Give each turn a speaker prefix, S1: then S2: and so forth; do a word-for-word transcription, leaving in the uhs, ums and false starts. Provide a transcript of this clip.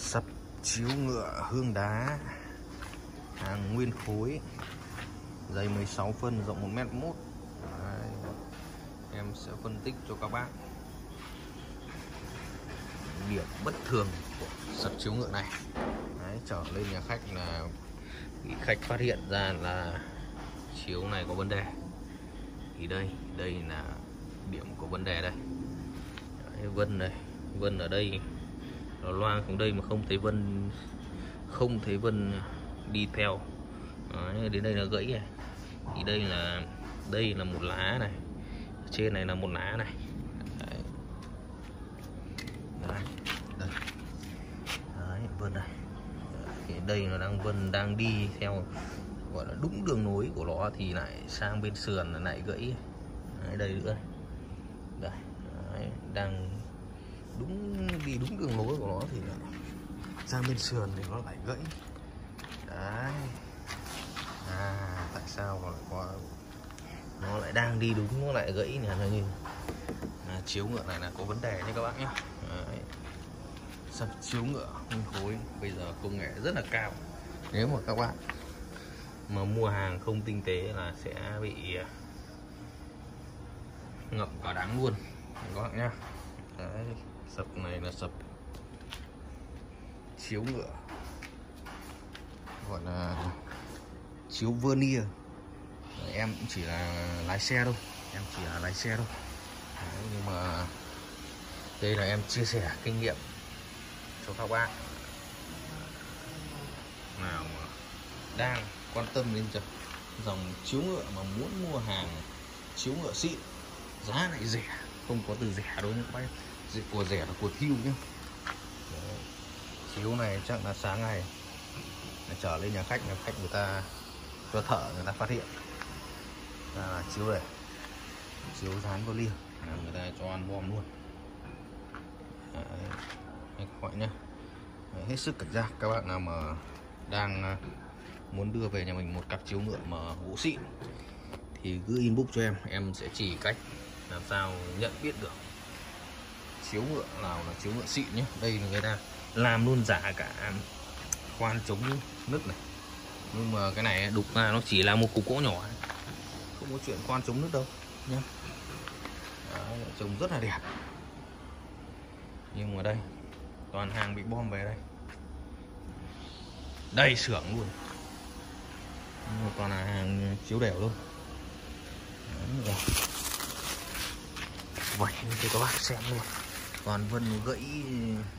S1: Sập chiếu ngựa hương đá, hàng nguyên khối, dày mười sáu phân, rộng một mét mốt. Đấy, em sẽ phân tích cho các bác điểm bất thường của sập chiếu ngựa này. Đấy, trở lên nhà khách là bị khách phát hiện ra là chiếu này có vấn đề. Thì đây, đây là điểm của vấn đề đây. Đấy, vân này, vân ở đây nó loang xuống đây mà không thấy vân, không thấy vân đi theo. Đấy, đến đây là gãy này. Thì đây là đây là một lá này, trên này là một lá này. Đấy, đấy, đây. Đấy, vân này. Đấy, đây nó đang vân đang đi theo gọi là đúng đường nối của nó thì lại sang bên sườn là lại gãy. Đấy, đây nữa đây. Đấy, đang đúng đi đúng đường nối của nó thì lại sang bên sườn thì nó lại gãy. Đấy, à tại sao nó lại có, nó lại đang đi đúng nó lại gãy nè. Như à, chiếu ngựa này là có vấn đề nha các bác nhé. Đấy, sập chiếu ngựa nguyên khối bây giờ công nghệ rất là cao. Nếu mà các bạn mà mua hàng không tinh tế là sẽ bị ngậm cả đắng luôn các bạn nhá. Đấy, sập này là sập chiếu ngựa, gọi là chiếu vernier. Đấy, em cũng chỉ là lái xe thôi, em chỉ là lái xe thôi. Đấy, nhưng mà đây là em chia sẻ kinh nghiệm cho các bạn nào mà đang quan tâm đến dòng chiếu ngựa mà muốn mua hàng chiếu ngựa xịn, giá lại rẻ, không có từ rẻ đâu nhé các bác. Của rẻ là của thiêu nhé. Đấy, chiếu này chắc là sáng ngày là trở lên nhà khách, nhà khách người ta cho thợ người ta phát hiện ra là chiếu này, chiếu dán vào lia là người ta cho ăn bom luôn. Đấy, các bạn nhé. Đấy, hết sức cảnh giác các bạn nào mà đang muốn đưa về nhà mình một cặp chiếu ngựa mà gỗ xịn thì cứ inbox cho em, em sẽ chỉ cách làm sao nhận biết được chiếu ngựa nào là chiếu ngựa xịn nhé. Đây là người ta làm luôn giả cả khoan chống nứt này, nhưng mà cái này đục ra nó chỉ là một cục gỗ nhỏ, không có chuyện khoan chống nứt đâu nhé. Đấy, trông rất là đẹp, nhưng mà đây toàn hàng bị bom về đây, đây xưởng luôn, toàn là hàng chiếu đều luôn. Đấy, vẩy cho các bác xem luôn, toàn vân gãy